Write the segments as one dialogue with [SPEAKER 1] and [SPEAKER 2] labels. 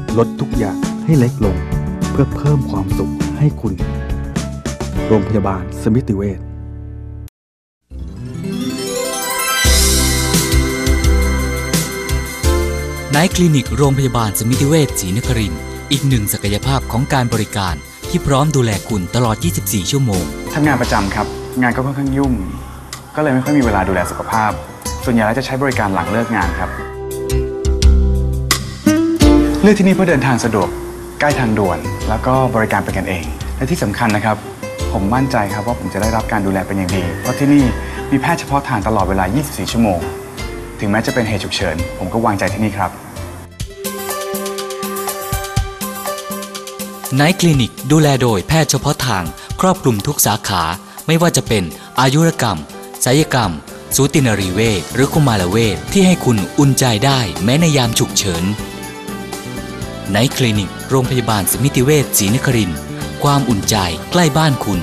[SPEAKER 1] ลดทุกอย่างให้เล็กลงเพื่อเพิ่มความสุขให้คุณโรงพยาบาลสมิติเวช
[SPEAKER 2] ไนท์คลินิกโรงพยาบาลสมิติเวชศรีนครินทร์อีกหนึ่งศักยภาพของการบริการที่พร้อมดูแลคุณตลอด 24 ชั่วโมง
[SPEAKER 3] ทำงานประจำครับงานก็ค่อนข้างยุ่งก็เลยไม่ค่อยมีเวลาดูแลสุขภาพส่วนใหญ่แล้วจะใช้บริการหลังเลิกงานครับเลือกที่นี่เพื่อเดินทางสะดวกใกล้ทางด่วนแล้วก็บริการเป็นกันเองและที่สำคัญนะครับผมมั่นใจครับว่าผมจะได้รับการดูแลเป็นอย่างดีเพราะที่นี่มีแพทย์เฉพาะทางตลอดเวลา 24 ชั่วโมงถึงแม้จะเป็นเหตุฉุกเฉินผมก็วางใจที่นี่ครับ
[SPEAKER 2] ไนท์คลินิกดูแลโดยแพทย์เฉพาะทางครอบคลุมทุกสาขาไม่ว่าจะเป็นอายุรกรรมศัลยกรรมสูตินรีเวชหรือกุมารเวชที่ให้คุณอุ่นใจได้แม้ในยามฉุกเฉินไนท์คลินิกโรงพยาบาลสมิติเวชศรีนครินทร์ความอุ่นใจใกล้บ้านคุณ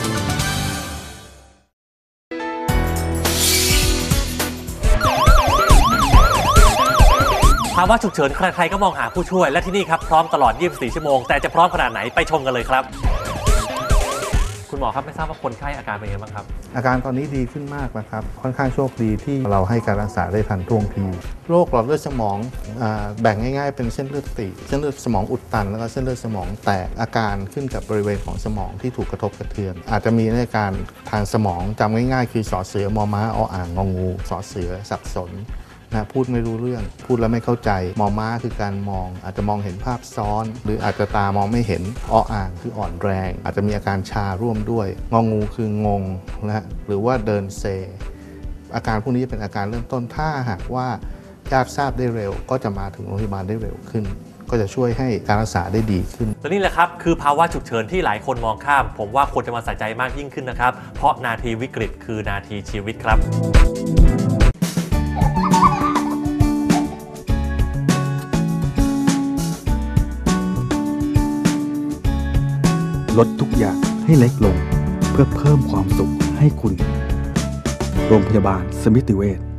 [SPEAKER 4] ภาวะฉุกเฉินใครๆก็มองหาผู้ช่วยและที่นี่ครับพร้อมตลอด 24 ชั่วโมงแต่จะพร้อมขนาดไหนไปชมกันเลยครับคุณหมอครับไม่ทราบว่าคนไข้อาการเป็นยังไงบ้างครับ
[SPEAKER 5] อาการตอนนี้ดีขึ้นมากนะครับค่อนข้างโชคดีที่เราให้การรักษาได้ทันท่วงทีโรคหลอดเลือดสมองแบ่งง่ายๆเป็นเส้นเลือดตีบเส้นเลือดสมองอุดตันแล้วก็เส้นเลือดสมองแตกอาการขึ้นกับบริเวณของสมองที่ถูกกระทบกระเทือนอาจจะมีอาการทางสมองจำง่ายๆคือสอเสือมอม้าออ่างงองูสอเสือสับสนนะพูดไม่รู้เรื่องพูดแล้วไม่เข้าใจมอม้าคือการมองอาจจะมองเห็นภาพซ้อนหรืออาจจะตามองไม่เห็นออ่างคืออ่อนแรงอาจจะมีอาการชาร่วมด้วยงองูคืองงนะหรือว่าเดินเซอาการพวกนี้เป็นอาการเริ่มต้นถ้าหากว่าญาติทราบได้เร็วก็จะมาถึงโรงพยาบาลได้เร็วขึ้นก็จะช่วยให้การรักษาได้ดีขึ้น
[SPEAKER 4] และนี่แหละครับคือภาวะฉุกเฉินที่หลายคนมองข้ามผมว่าควรจะมาใส่ใจมากยิ่งขึ้นนะครับเพราะนาทีวิกฤตคือนาทีชีวิตครับ
[SPEAKER 1] ลดทุกอย่างให้เล็กลงเพื่อเพิ่มความสุขให้คุณโรงพยาบาลสมิติเวช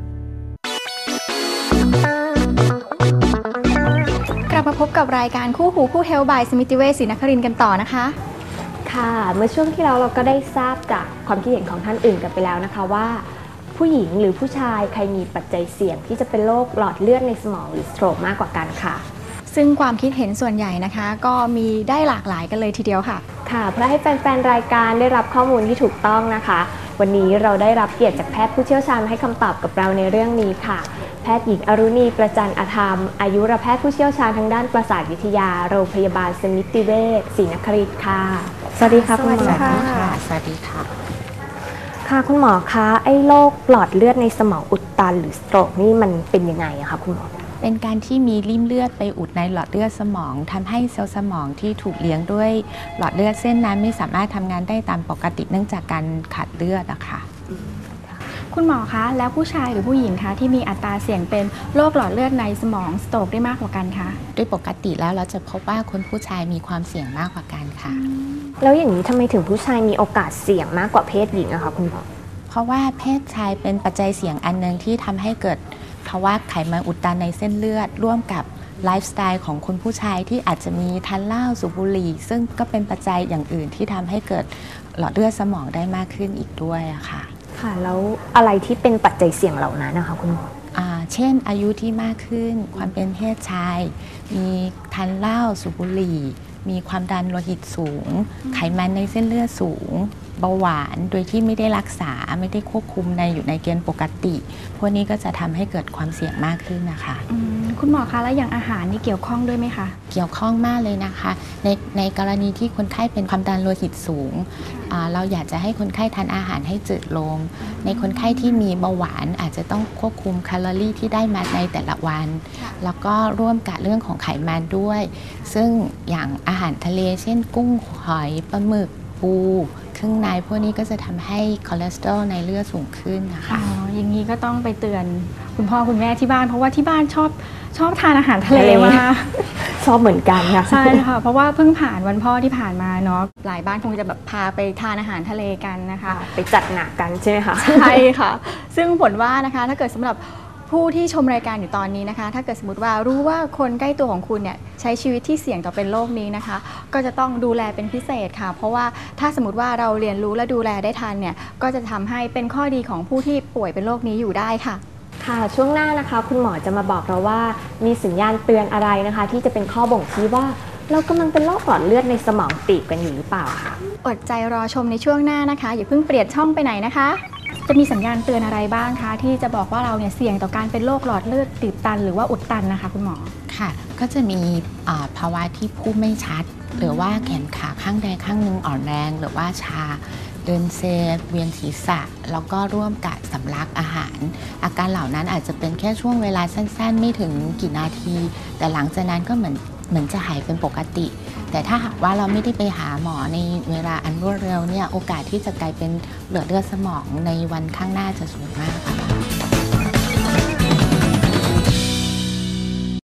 [SPEAKER 6] กลับมาพบกับรายการคู่หูคู่เฮลบายสมิติเวชศรีนครินทร์กันต่อนะคะ
[SPEAKER 7] ค่ะเมื่อช่วงที่เราก็ได้ทราบจากความคิดเห็นของท่านอื่นกันไปแล้วนะคะว่าผู้หญิงหรือผู้ชายใครมีปัจจัยเสี่ยงที่จะเป็นโรคหลอดเลือดในสมองหรือสโตรกมากกว่ากันค่ะ
[SPEAKER 6] ซึ่งความคิดเห็นส่วนใหญ่นะคะก็มีได้หลากหลายกันเลยทีเดียวค่ะ
[SPEAKER 7] ค่ะเพื่อให้แฟนๆรายการได้รับข้อมูลที่ถูกต้องนะคะวันนี้เราได้รับเกียรติจากแพทย์ผู้เชี่ยวชาญให้คำตอบกับเราในเรื่องนี้ค่ะแพทย์หญิงอรุณีประจันอธรรมอายุรแพทย์ผู้เชี่ยวชาญทางด้านประสาทวิทยาโรงพยาบาลสมิติเวชศรีนครินทร์ค่ะสวัสดีค่ะคุณหมอค่ะ
[SPEAKER 6] สวัสดีค่ะ
[SPEAKER 7] ค่ะคุณหมอคะไอ้โรคหลอดเลือดในสมองอุดตันหรือสโตรกนี่มันเป็นยังไงอะคะคุณหมอ
[SPEAKER 8] เป็นการที่มีริ่มเลือดไปอุดในหลอดเลือดสมองทำให้เซลล์สมองที่ถูกเลี้ยงด้วยหลอดเลือดเส้นนั้นไม่สามารถทำงานได้ตามปกติเนื่องจากการขาดเลือดอะค่ะ
[SPEAKER 6] คุณหมอคะแล้วผู้ชายหรือผู้หญิงคะที่มีอัตราเสี่ยงเป็นโรคหลอดเลือดในสมองสโตรกได้มากกว่ากันคะ
[SPEAKER 8] โดยปกติแล้วเราจะพบว่าคนผู้ชายมีความเสี่ยงมากกว่ากันค่ะ
[SPEAKER 7] แล้วอย่างนี้ทำไมถึงผู้ชายมีโอกาสเสี่ยงมากกว่าเพศหญิงอะคะคุณหมอ
[SPEAKER 8] เพราะว่าเพศชายเป็นปัจจัยเสี่ยงอันนึงที่ทำให้เกิดภาวะไขมันอุดตันในเส้นเลือดร่วมกับไลฟ์สไตล์ของคนผู้ชายที่อาจจะมีทานเหล้าสูบบุหรี่ซึ่งก็เป็นปัจจัยอย่างอื่นที่ทำให้เกิดหลอดเลือดสมองได้มากขึ้นอีกด้วยอะค่ะ
[SPEAKER 7] ค่ะแล้วอะไรที่เป็นปัจจัยเสี่ยงเหล่านั้นนะคะคุณหมอ
[SPEAKER 8] เช่นอายุที่มากขึ้นความเป็นเพศชายมีทานเหล้าสูบบุหรี่มีความดันโลหิตสูงไขมันในเส้นเลือดสูงเบาหวานโดยที่ไม่ได้รักษาไม่ได้ควบคุมอยู่ในเกณฑ์ปกติพวกนี้ก็จะทำให้เกิดความเสี่ยงมากขึ้นนะคะ
[SPEAKER 6] คุณหมอคะแล้วอย่างอาหารนี่เกี่ยวข้องด้วยไหมคะ
[SPEAKER 8] เกี่ยวข้องมากเลยนะคะในกรณีที่คนไข้เป็นความดันโลหิตสูงเราอยากจะให้คนไข้ทานอาหารให้จืดลงในคนไข้ที่มีเบาหวานอาจจะต้องควบคุมแคลอรี่ที่ได้มาในแต่ละวันแล้วก็ร่วมกับเรื่องของไขมันด้วยซึ่งอย่างอาหารทะเลเช่นกุ้งหอยปลาหมึกปูเครื่องในพวกนี้ก็จะทำให้คอเลสเตอรอลในเลือดสูงขึ้นนะคะ
[SPEAKER 6] อย่างนี้ก็ต้องไปเตือนคุณพ่อคุณแม่ที่บ้านเพราะว่าที่บ้านชอบทานอาหารทะเลมาก
[SPEAKER 7] ชอบเหมือนกันค่ะ
[SPEAKER 6] ใช่ค่ะเพราะว่าเพิ่งผ่านวันพ่อที่ผ่านมาเนาะหลายบ้านคงจะแบบพาไปทานอาหารทะเลกันนะคะ
[SPEAKER 7] ไปจัดหนักกันใช่ไหมคะ
[SPEAKER 6] ใช่ค่ะซึ่งผลว่านะคะถ้าเกิดสำหรับผู้ที่ชมรายการอยู่ตอนนี้นะคะถ้าเกิดสมมติว่ารู้ว่าคนใกล้ตัวของคุณเนี่ยใช้ชีวิตที่เสี่ยงต่อเป็นโรคนี้นะคะก็จะต้องดูแลเป็นพิเศษค่ะเพราะว่าถ้าสมมติว่าเราเรียนรู้และดูแลได้ทันเนี่ยก็จะทำให้เป็นข้อดีของผู้ที่ป่วยเป็นโรคนี้อยู่ได้ค่ะ
[SPEAKER 7] ค่ะช่วงหน้านะคะคุณหมอจะมาบอกเราว่ามีสัญญาณเตือนอะไรนะคะที่จะเป็นข้อบ่งชี้ว่าเรากำลังเป็นโรคหลอดเลือดในสมองตีบกันอยู่หรือเปล่าค่ะ
[SPEAKER 6] อดใจรอชมในช่วงหน้านะคะอย่าเพิ่งเปลี่ยนช่องไปไหนนะคะจะมีสัญญาณเตือนอะไรบ้างคะที่จะบอกว่าเราเนี่ยเสี่ยงต่อการเป็นโรคหลอดเลือดตีบตันหรือว่าอุดตันนะคะคุณหมอ
[SPEAKER 8] ค่ะก็จะมีภาวะที่พูดไม่ชัดหรือว่าแขนขาข้างใดข้างหนึ่งอ่อนแรงหรือว่าชาเดินเซเวียนศีรษะแล้วก็ร่วมกับสำลักอาหารอาการเหล่านั้นอาจจะเป็นแค่ช่วงเวลาสั้นๆไม่ถึงกี่นาทีแต่หลังจากนั้นก็เหมือนจะหายเป็นปกติแต่ถ้าหากว่าเราไม่ได้ไปหาหมอในเวลาอันรวดเร็วเนี่ยโอกาสที่จะกลายเป็นหลอดเลือดสมองในวันข้างหน้าจะสูงมากค่ะ